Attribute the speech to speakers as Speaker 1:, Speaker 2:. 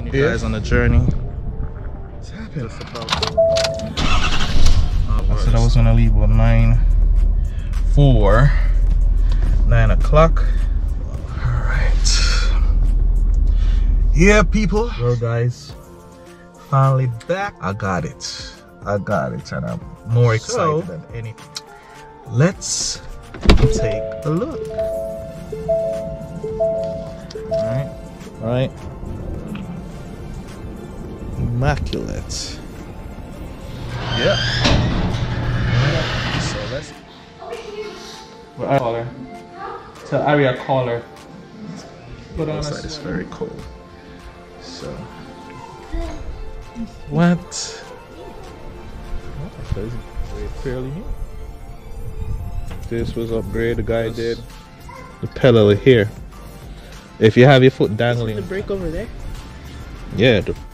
Speaker 1: you guys on the journey.
Speaker 2: What's happening?
Speaker 1: I said I was gonna leave about 9 o'clock. Alright. Yeah, people. Well, guys, finally back. I got it, and I'm more excited than anything. Let's take a look. All right. Immaculate. Yeah. So let's. Well, I call her. Tell Aria call her. Put on outside is very cold. So. What? Fairly new. This was upgrade the guy did. The pedal here. If you have your foot dangling.
Speaker 3: The brake over there?
Speaker 1: Yeah.